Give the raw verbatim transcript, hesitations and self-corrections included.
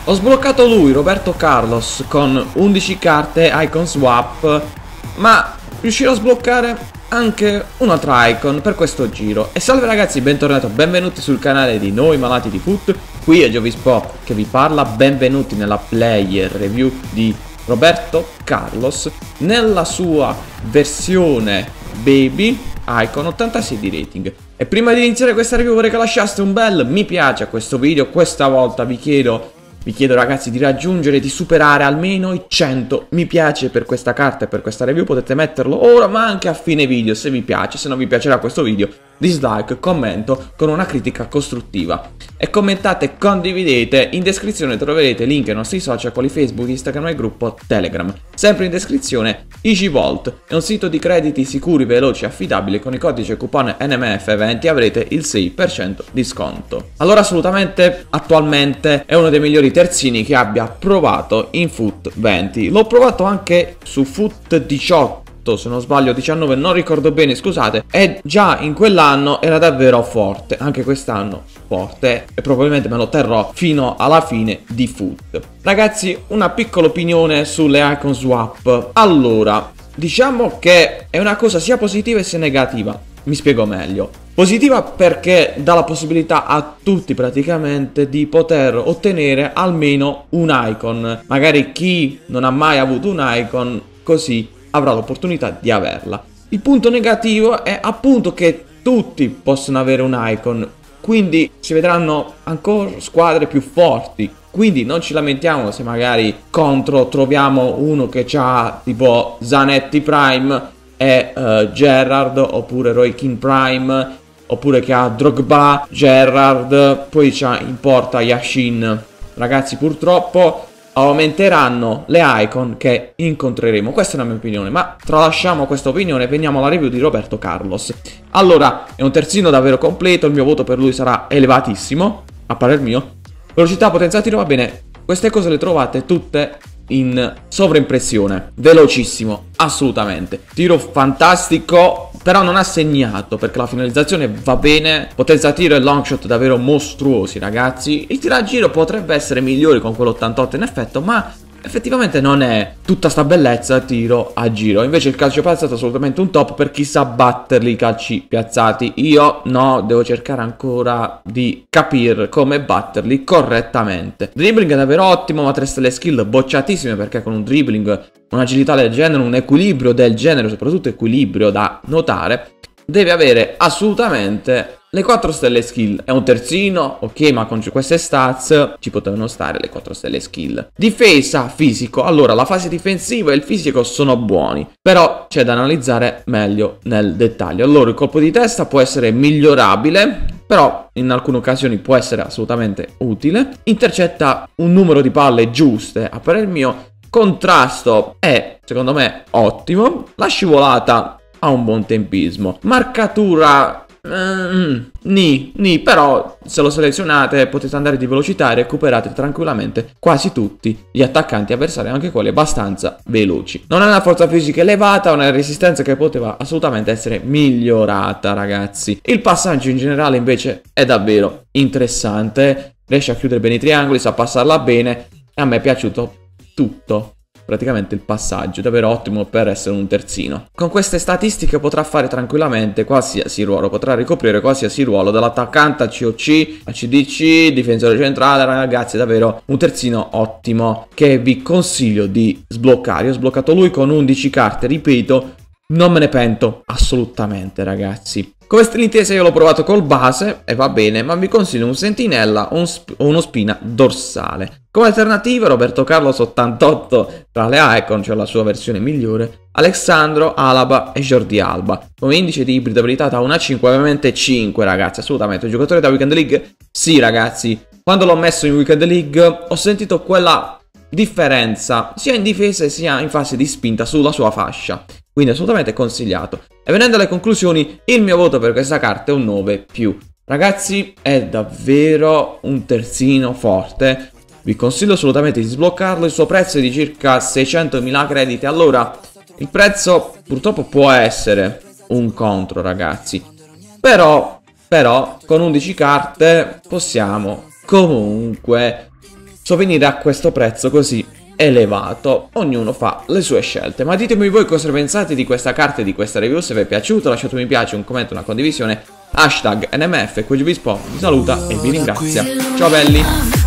Ho sbloccato lui, Roberto Carlos, con undici carte Icon Swap, ma riuscirò a sbloccare anche un'altra icon per questo giro. E salve ragazzi, bentornati, benvenuti sul canale di Noi Malati di Foot. Qui è Giovispo che vi parla, benvenuti nella player review di Roberto Carlos nella sua versione baby icon ottantasei di rating. E prima di iniziare questa review vorrei che lasciaste un bel mi piace a questo video. Questa volta vi chiedo Vi chiedo ragazzi di raggiungere, di superare almeno i cento mi piace per questa carta e per questa review. Potete metterlo ora ma anche a fine video se vi piace. Se non vi piacerà questo video, dislike, commento con una critica costruttiva. E commentate e condividete. In descrizione troverete link ai nostri social quali Facebook, Instagram e il gruppo Telegram. Sempre in descrizione EasyVault è un sito di crediti sicuri, veloci e affidabili. Con il codice coupon N M F venti avrete il sei per cento di sconto. Allora assolutamente attualmente è uno dei migliori terzini che abbia provato in Foot venti. L'ho provato anche su Foot diciotto, se non sbaglio diciannove, non ricordo bene, scusate. E già in quell'anno era davvero forte, anche quest'anno forte, e probabilmente me lo terrò fino alla fine di Foot. Ragazzi, una piccola opinione sulle icon swap. Allora, diciamo che è una cosa sia positiva sia negativa. Mi spiego meglio. Positiva perché dà la possibilità a tutti praticamente di poter ottenere almeno un icon. Magari chi non ha mai avuto un icon così avrà l'opportunità di averla. Il punto negativo è appunto che tutti possono avere un icon, quindi si vedranno ancora squadre più forti. Quindi non ci lamentiamo se magari contro troviamo uno che ha tipo Zanetti Prime e uh, Gerrard, oppure Roy Keane Prime, oppure che ha Drogba, Gerrard, poi c'ha in porta Yashin. Ragazzi, purtroppo aumenteranno le icon che incontreremo. Questa è la mia opinione, ma tralasciamo questa opinione e veniamo alla review di Roberto Carlos. Allora, è un terzino davvero completo, il mio voto per lui sarà elevatissimo, a parer mio. Velocità, potenza tiro, va bene, queste cose le trovate tutte in sovraimpressione. Velocissimo, assolutamente. Tiro fantastico, però non ha segnato perché la finalizzazione va bene. Potenza tiro e long shot davvero mostruosi ragazzi. Il tiro a giro potrebbe essere migliore con quell'ottantotto in effetto, ma effettivamente non è tutta sta bellezza tiro a giro. Invece il calcio piazzato è assolutamente un top per chi sa batterli i calci piazzati. Io no, devo cercare ancora di capire come batterli correttamente. Dribbling è davvero ottimo, ma tre stelle skill bocciatissime perché con un dribbling, un'agilità del genere, un equilibrio del genere, soprattutto equilibrio da notare, deve avere assolutamente le quattro stelle skill. È un terzino, ok, ma con queste stats ci potevano stare le quattro stelle skill. Difesa, fisico. Allora, la fase difensiva e il fisico sono buoni, però c'è da analizzare meglio nel dettaglio. Allora, il colpo di testa può essere migliorabile, però in alcune occasioni può essere assolutamente utile. Intercetta un numero di palle giuste, a parer mio. Contrasto è, secondo me, ottimo. La scivolata ha un buon tempismo. Marcatura Mm, ni, ni, però se lo selezionate potete andare di velocità e recuperate tranquillamente quasi tutti gli attaccanti avversari, anche quelli abbastanza veloci. Non è una forza fisica elevata, una resistenza che poteva assolutamente essere migliorata ragazzi. Il passaggio in generale invece è davvero interessante, riesce a chiudere bene i triangoli, sa passarla bene e a me è piaciuto tutto. Praticamente il passaggio, davvero ottimo per essere un terzino. Con queste statistiche potrà fare tranquillamente qualsiasi ruolo, potrà ricoprire qualsiasi ruolo, dall'attaccante a C O C, a C D C, difensore centrale. Ragazzi, davvero un terzino ottimo che vi consiglio di sbloccare. Io ho sbloccato lui con undici carte, ripeto, non me ne pento assolutamente ragazzi. Come stile intesa io l'ho provato col base e va bene, ma vi consiglio un sentinella o un sp uno spina dorsale. Come alternativa Roberto Carlos ottantotto tra le icon, cioè la sua versione migliore, Alexandro, Alaba e Jordi Alba. Come indice di ibridabilità da una cinque, ovviamente cinque ragazzi, assolutamente. Un giocatore da Weekend League? Sì ragazzi, quando l'ho messo in Weekend League ho sentito quella differenza sia in difesa sia in fase di spinta sulla sua fascia, quindi assolutamente consigliato. E venendo alle conclusioni, il mio voto per questa carta è un nove più. Ragazzi, è davvero un terzino forte, vi consiglio assolutamente di sbloccarlo. Il suo prezzo è di circa seicentomila crediti. Allora, il prezzo purtroppo può essere un contro ragazzi, però, però con undici carte possiamo comunque sovvenire a questo prezzo così elevato. Ognuno fa le sue scelte, ma ditemi voi cosa pensate di questa carta e di questa review. Se vi è piaciuto lasciate un mi piace, un commento, una condivisione. Hashtag N M F, Q G B Sport vi saluta e vi ringrazia. Ciao belli!